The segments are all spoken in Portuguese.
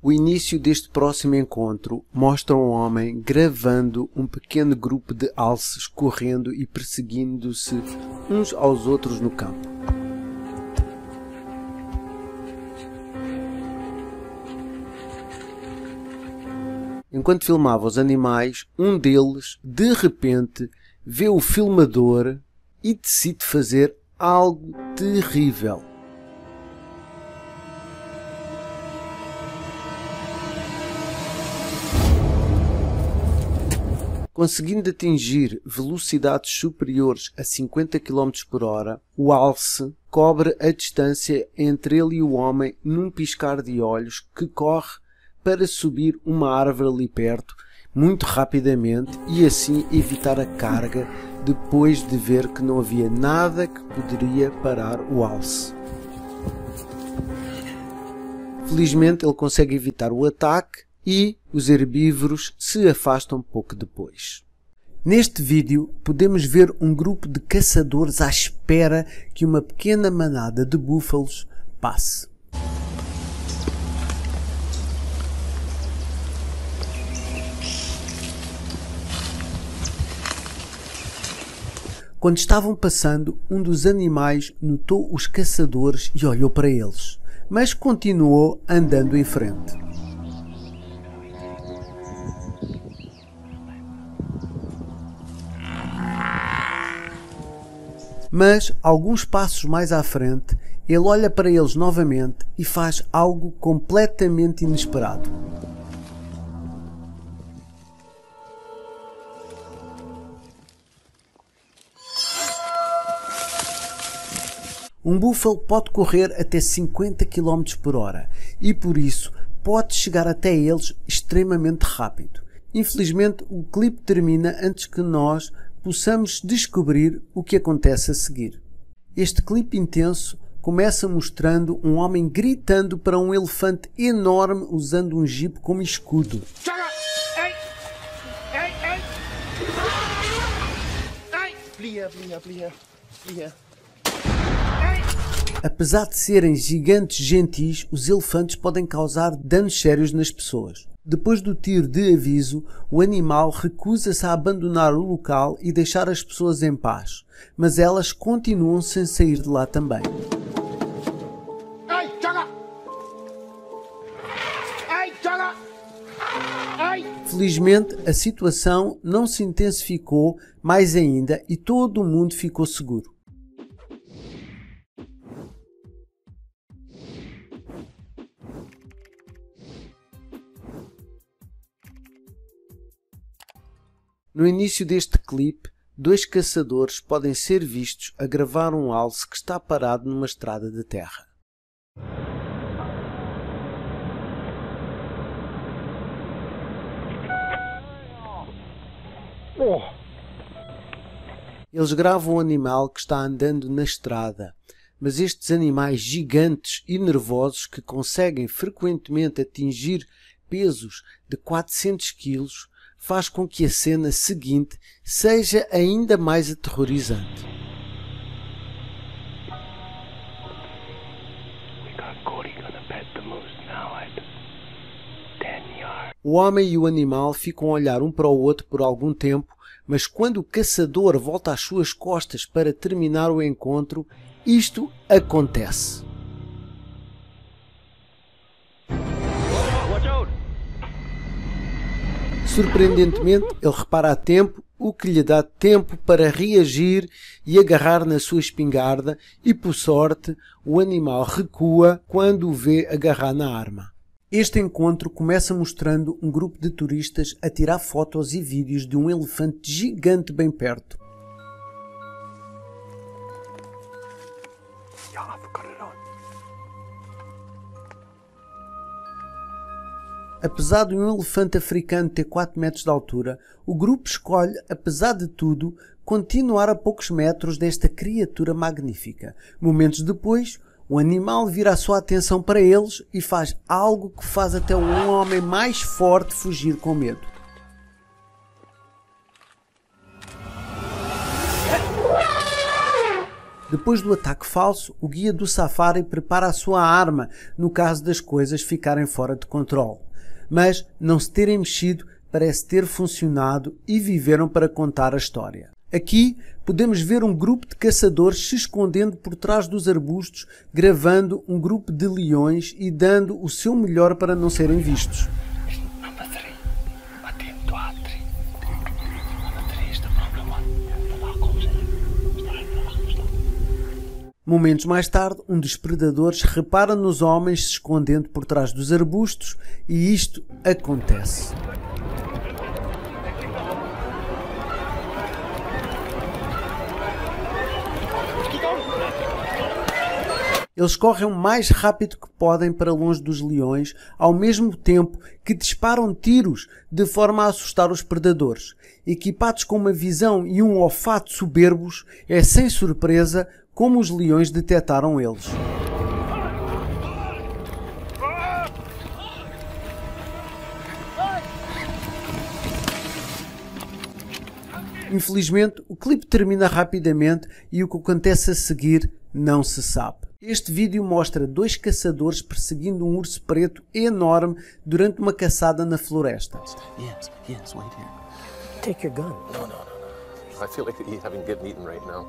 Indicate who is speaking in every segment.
Speaker 1: O início deste próximo encontro mostra um homem gravando um pequeno grupo de alces correndo e perseguindo-se uns aos outros no campo. Enquanto filmava os animais, um deles, de repente, vê o filmador e decide fazer algo terrível. Conseguindo atingir velocidades superiores a 50 km por hora, o alce cobre a distância entre ele e o homem num piscar de olhos que corre para subir uma árvore ali perto muito rapidamente e assim evitar a carga depois de ver que não havia nada que poderia parar o alce. Felizmente ele consegue evitar o ataque e os herbívoros se afastam pouco depois. Neste vídeo podemos ver um grupo de caçadores à espera que uma pequena manada de búfalos passe. Quando estavam passando, um dos animais notou os caçadores e olhou para eles, mas continuou andando em frente. Mas, alguns passos mais à frente, ele olha para eles novamente e faz algo completamente inesperado. Um búfalo pode correr até 50 km por hora e, por isso, pode chegar até eles extremamente rápido. Infelizmente, o clipe termina antes que nós possamos descobrir o que acontece a seguir. Este clipe intenso começa mostrando um homem gritando para um elefante enorme usando um jipe como escudo. Apesar de serem gigantes gentis, os elefantes podem causar danos sérios nas pessoas. Depois do tiro de aviso, o animal recusa-se a abandonar o local e deixar as pessoas em paz, mas elas continuam sem sair de lá também. Felizmente, a situação não se intensificou mais ainda e todo o mundo ficou seguro. No início deste clipe, dois caçadores podem ser vistos a gravar um alce que está parado numa estrada de terra. Eles gravam um animal que está andando na estrada, mas estes animais gigantes e nervosos que conseguem frequentemente atingir pesos de 400 kg faz com que a cena seguinte seja ainda mais aterrorizante. O homem e o animal ficam a olhar um para o outro por algum tempo, mas quando o caçador volta às suas costas para terminar o encontro, isto acontece. Surpreendentemente, ele repara a tempo, o que lhe dá tempo para reagir e agarrar na sua espingarda e, por sorte, o animal recua quando o vê agarrar na arma. Este encontro começa mostrando um grupo de turistas a tirar fotos e vídeos de um elefante gigante bem perto. Apesar de um elefante africano ter 4 metros de altura, o grupo escolhe, apesar de tudo, continuar a poucos metros desta criatura magnífica. Momentos depois, o animal vira a sua atenção para eles e faz algo que faz até um homem mais forte fugir com medo. Depois do ataque falso, o guia do safari prepara a sua arma no caso das coisas ficarem fora de controle. Mas não se terem mexido parece ter funcionado e viveram para contar a história. Aqui podemos ver um grupo de caçadores se escondendo por trás dos arbustos, gravando um grupo de leões e dando o seu melhor para não serem vistos. Momentos mais tarde, um dos predadores repara nos homens se escondendo por trás dos arbustos e isto acontece. Eles correm o mais rápido que podem para longe dos leões, ao mesmo tempo que disparam tiros de forma a assustar os predadores. Equipados com uma visão e um olfato soberbos, é sem surpresa como os leões detectaram eles. Infelizmente, o clipe termina rapidamente e o que acontece a seguir não se sabe. Este vídeo mostra dois caçadores perseguindo um urso preto enorme durante uma caçada na floresta.
Speaker 2: Yes, wait here.
Speaker 3: Take your gun.
Speaker 2: No. I feel like having getting eaten right now.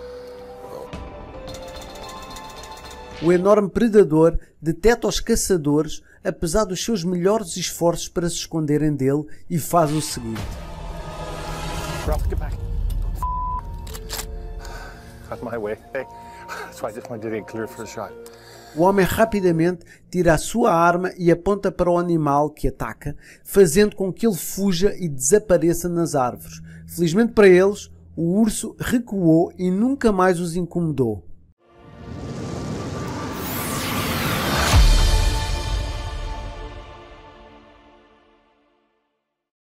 Speaker 1: O enorme predador detecta os caçadores, apesar dos seus melhores esforços para se esconderem dele, e faz o seguinte.
Speaker 2: Ralph, get back. That's my way. Hey, that's why I just wanted to get clear for a shot.
Speaker 1: O homem rapidamente tira a sua arma e aponta para o animal que ataca, fazendo com que ele fuja e desapareça nas árvores. Felizmente para eles, o urso recuou e nunca mais os incomodou.